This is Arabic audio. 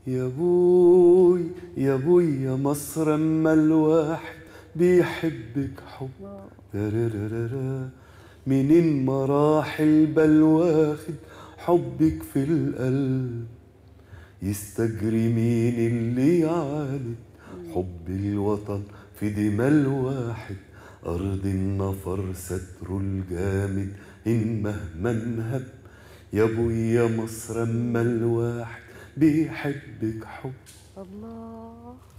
يا بوي يا بوي يا مصر اما الواحد بيحبك حب تررررا، منين مراحل بل واخد حبك في القلب، يستجري مين اللي يعاند حب الوطن في دماء الواحد، أرض النفر ستر الجامد إن مهما انهب، يا ابويا مصر اما الواحد بيحبك حب. الله.